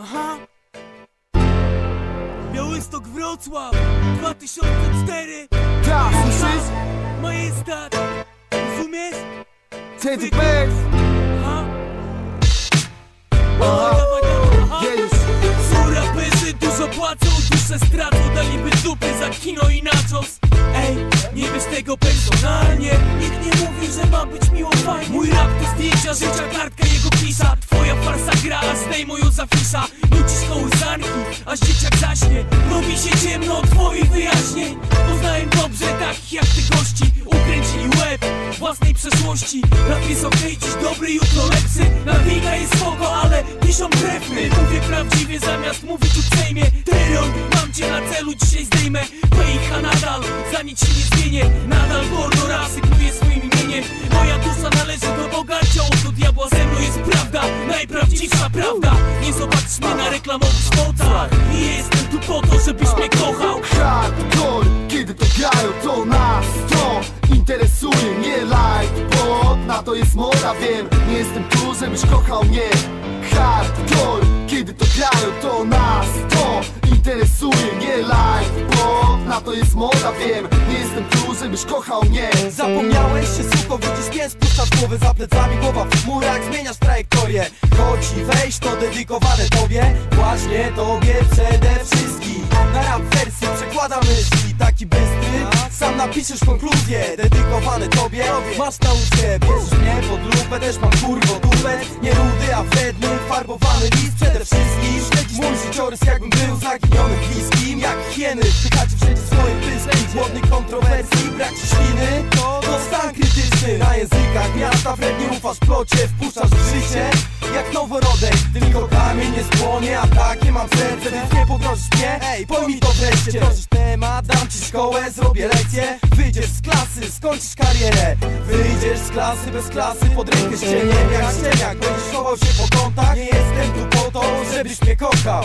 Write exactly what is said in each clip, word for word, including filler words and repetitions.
Aha. Białystok, Wrocław, dwa tysiące cztery. Tak, słyszysz? Majestat, rozumiesz? Wtedy bez. Aha. Aha. Dawaj, dawaj, aha. Jedziesz. Są raperzy, dużo płacą, dusze stracą. Daliby dupy za kino i nachos. Ej, nie wiesz tego personalnie. Nikt nie mówił, że ma być miło, fajnie. Mój rap to zdjęcia życia, kartka jego pisza. Twoja farsa gra, a zdejmują za fisza. Nucisz kołysanki, aż dzieciak zaśnie. Robi się ciemno od twoich wyjaśnień. Poznałem dobrze takich jak ty gości. Ukręcili łeb własnej przeszłości. Rap jest okej, dziś dobry, jutro lepszy. Nawika jest spoko, ale piszą trefny. Mówię prawdziwie zamiast mówić uprzejmie. Terror, mam cię na celu, dzisiaj zdejmę Pejcha nadal, za nic się nie zmienię. Nadal gordo rasykluję swoim imieniem. Moja dusza należy do Bogarcia, oto diabła ze mną jest prawda. Najprawdziwsza prawda. Nie zobaczysz mnie na reklamowych spotach. Nie jestem tu po to, żebyś mnie kochał. Hardcore, kiedy to grają, to nas to interesuje mnie. Like, bo na to jest moda, wiem. Nie jestem tu, żebyś kochał mnie. Hardcore, kiedy to grają, to nas to interesuje mnie. Like, bo na to jest moda, wiem. Nie jestem tu, żebyś kochał mnie. Zapomniałeś się, suko, widzisz mnie, spuszczasz głowy za plecami, głowa w chmurach, zmieniasz trajektorię. Chodź i weź, to dedykowane tobie, właśnie tobie przede wszystkim. Na rap wersji przekładam myśli, taki bystry, sam napiszesz konkluzję. Dedykowane tobie, masz nauczkę, bierzesz mnie pod lupę, też mam kurwo dupę. Nie rudy, a wredny, farbowany list przede wszystkim. Śledzisz mój życiorys, jakbym był zaginionym bliskim. Jak hieny, wpychacie wszędzie swoje pyski. Głodny kontrowersji, brak ci śliny, to stan krytyczny. Na językach miasta wrednie ufasz plocie, wpuszczasz w życie jak noworodek. Tylko kamień nie spłonie, a takie mam serce. Więc nie pogrążysz mnie, ej, pojmij to wreszcie. Drążysz temat, dam ci szkołę, zrobię lekcję. Wyjdziesz z klasy, skończysz karierę. Wyjdziesz z klasy, bez klasy, pod rękę ścieniem jak ścieniak. Będziesz chował się po kątach. Nie jestem tu po to, żebyś mnie kochał.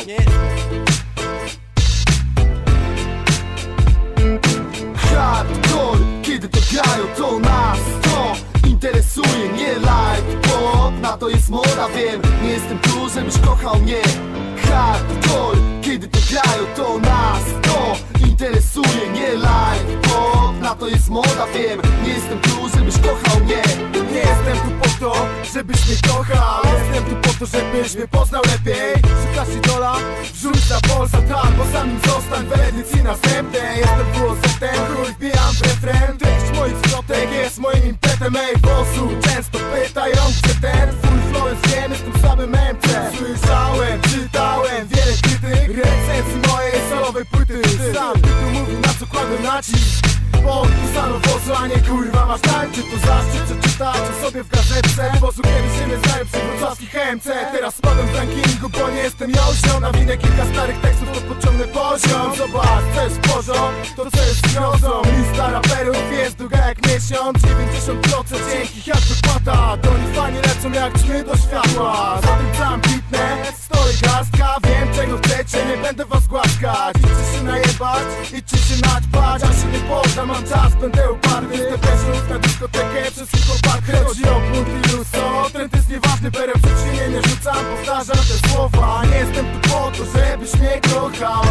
Hardcore, kiedy to grają, to nas to interesuje mnie. Like, bo na to jest moda, wiem. Nie jestem tu, żebyś kochał mnie. Hardcore, kiedy to grają, to nas to interesuje mnie. Like, bo na to jest moda, wiem. Nie jestem tu, żebyś kochał mnie. Nie jestem tu po to, żebyś mnie kochał. Jestem tu po to, żebyś mnie poznał lepiej. Szukasz idola? Wrzuć na Polsat, tak, bo samym zostań w edycji następnej. Jestem dwuosetem, chuj wbijam w refren. Treść moich zwrotek jest moim impetem. Ej, bosu, często pytają, czy ten full flow jest wiem, jest tym samym M C. Słyszałem, czytałem wiele krytyk, recenzji mojej solowej płyty. Sam tytuł mówi, na co kładę nacisk. Podpisano wozu, a nie kurwa masz tańczy. To zaszczyt przeczytać o sobie w gazetce. Wozu kiedyś się znają przy wrocławskich M C. Teraz spadłem w rankingu, bo nie jestem Josio. Nawinę kilka starych tekstów, to podciągnę poziom. Zobacz, co jest poziom, to co jest grozą. Lista raperów jest długa jak miesiąc. dziewięćdziesiąt procent cienki jak wypłata. Do nich fani lecą jak ćmy do światła. Za tym co ambitne, stoi garstka. Wiem czego chcecie, nie będę was głaskać. Idźcie się najebać, idźcie się naćpać. Ja się nie poddam, mam czas, będę uparty. Te bezrów na dyskotekę, przez hip-hop. Chodzi o bunt i luso, trend jest nieważny. Berem przed siebie nie rzucam, powtarzam te słowa. Nie jestem tu po to, żebyś mnie kochał.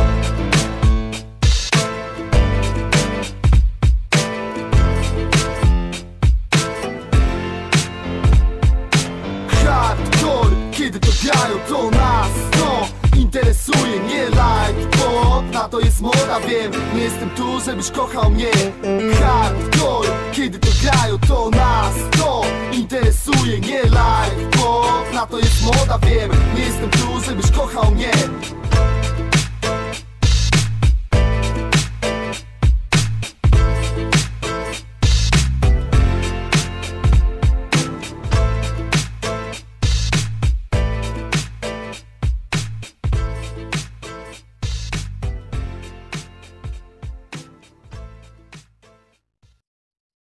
Hardcore, kiedy to grają, to nas to interesuje mnie. Like, bo na to jest moda, wiem. Nie jestem tu, żebyś kochał mnie. Hardcore, kiedy to grają, to nas to interesuje mnie. Like, bo na to jest moda, wiem. Nie jestem tu, żebyś kochał mnie.